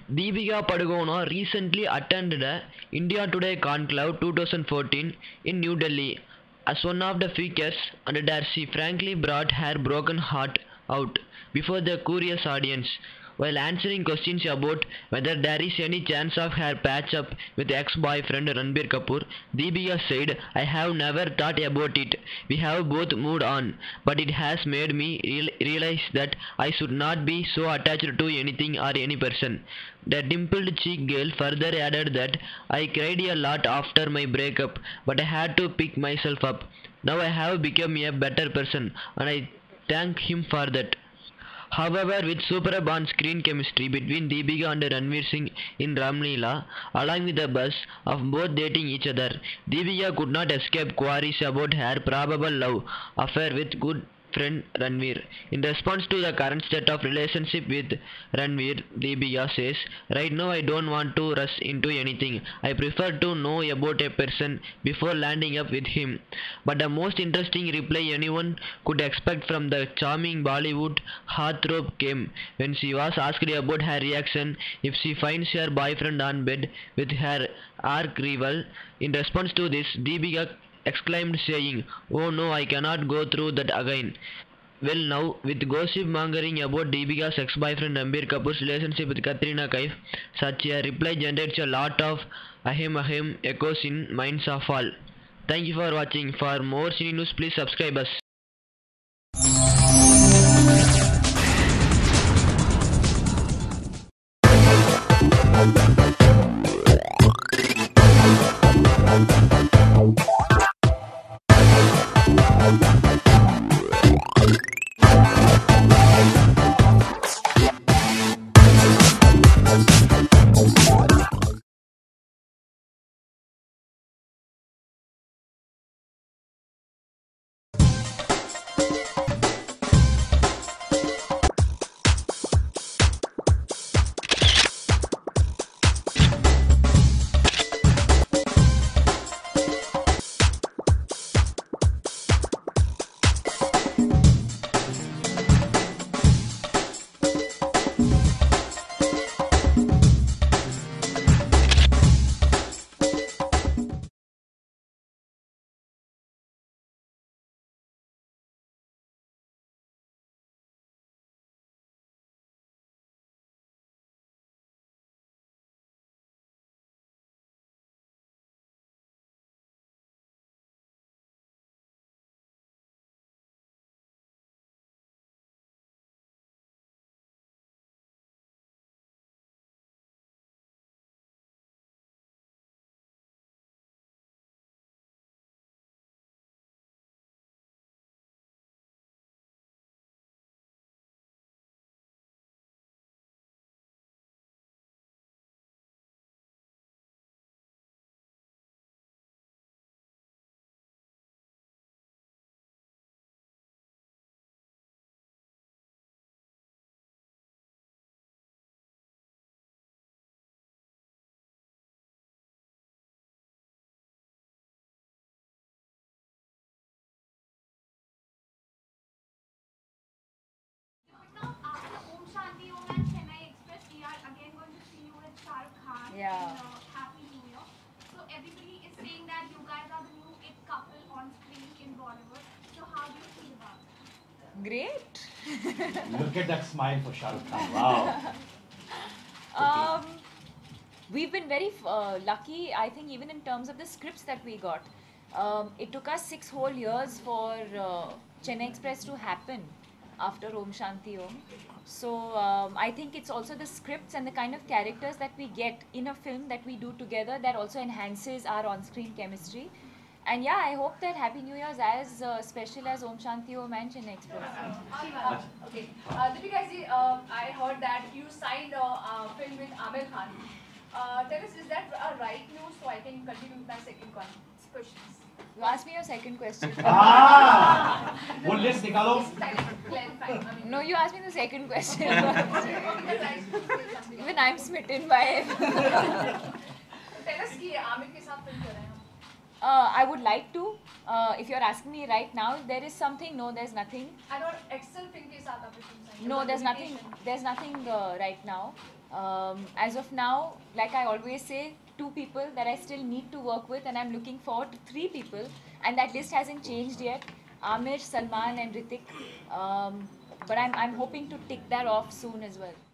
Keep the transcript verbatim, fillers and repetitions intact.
Deepika Padukone recently attended a India Today Conclave twenty fourteen in New Delhi. As one of the few guests, and there she frankly brought her broken heart out before the curious audience. While answering questions about whether there is any chance of her patch up with ex-boyfriend Ranbir Kapoor, Deepika said, "I have never thought about it. We have both moved on, but it has made me real- realize that I should not be so attached to anything or any person." The dimpled cheek girl further added that, "I cried a lot after my breakup, but I had to pick myself up. Now I have become a better person, and I thank him for that." However, with superb on-screen chemistry between Deepika and Ranveer Singh in Ramleela, along with the buzz of both dating each other, Deepika could not escape queries about her probable love affair with good friend Ranveer. In response to the current state of relationship with Ranveer, Deepika says, "Right now I don't want to rush into anything. I prefer to know about a person before landing up with him." But the most interesting reply anyone could expect from the charming Bollywood heartthrob came when she was asked about her reaction if she finds her boyfriend on bed with her arch rival. In response to this, Deepika exclaimed, saying, "Oh no, I cannot go through that again." Well, now, with gossip mongering about Deepika's ex-boyfriend Ranbir Kapoor's relationship with Katrina Kaif, such a reply generates a lot of ahem ahem echoes in minds of all. Thank you for watching. For more cine news, please subscribe us. Now, after Om Shanti Om and Chennai Express, we are again going to see you with Shah Rukh Khan Yeah. in uh, Happy New Year. So everybody is saying that you guys are the new it couple on screen in Bollywood. So how do you feel about it? Great. Look at that smile for Shah Rukh Khan. Wow. Um, we've been very uh, lucky, I think, even in terms of the scripts that we got. Um, it took us six whole years for uh, Chennai Express to happen after Om Shanti Om. So um, I think it's also the scripts and the kind of characters that we get in a film that we do together that also enhances our on-screen chemistry. And yeah, I hope that Happy New Year is as uh, special as Om Shanti Om and Chennai Express. Uh, okay. Uh, Deepika ji, uh, I heard that you signed a uh, film with Amir Khan. Uh, tell us, is that a right news? So I can continue with my second one. Questions. You ask me your second question. Ah! वो list निकालो. Clarify. I mean, No, you asked me the second question. because I should say something. Even I'm smitten by it. Tell us कि आमिर के साथ film कर रहे हैं हम. Uh, I would like to. Uh, if you're asking me right now, if there is something, no, there's nothing. I don't Excel film के साथ आपने film sign. No, there's nothing. There's nothing uh, right now. Um, as of now, like I always say, two people that I still need to work with, and I'm looking forward to three people, and that list hasn't changed yet. Amir, Salman, and Ritik. Um, but I'm I'm hoping to tick that off soon as well.